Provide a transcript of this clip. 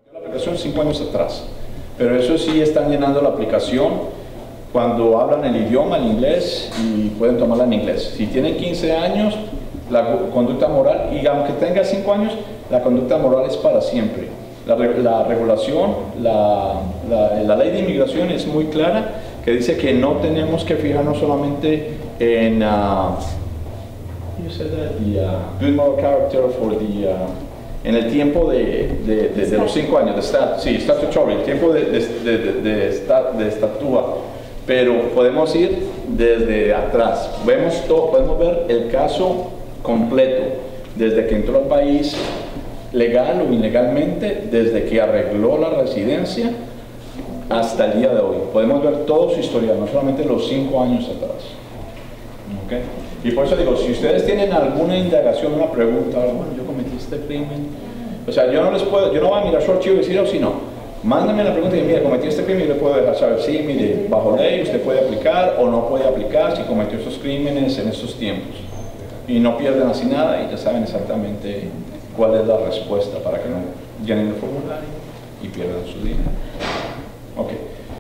La aplicación 5 años atrás, pero eso sí están llenando la aplicación cuando hablan el idioma, el inglés, y pueden tomarla en inglés. Si tienen 15 años, la conducta moral, y aunque tenga 5 años, la conducta moral es para siempre. La regulación, la ley de inmigración es muy clara, que dice que no tenemos que fijarnos solamente en good moral character en el tiempo de los 5 años, statutory, el tiempo de estatua, pero podemos ir desde atrás. Podemos ver el caso completo, desde que entró al país legal o ilegalmente, desde que arregló la residencia hasta el día de hoy. Podemos ver todo su historial, no solamente los 5 años atrás. ¿Okay? Y por eso digo, si ustedes tienen alguna indagación, una pregunta, bueno, yo cometí este crimen, o sea, yo no voy a mirar su archivo y decir, si no, mándame la pregunta y mira, cometí este crimen y le puedo dejar saber, sí, mire, bajo ley usted puede aplicar o no puede aplicar si cometió esos crímenes en estos tiempos. Y no pierden así nada y ya saben exactamente cuál es la respuesta para que no llenen el formulario y pierdan su dinero. Ok.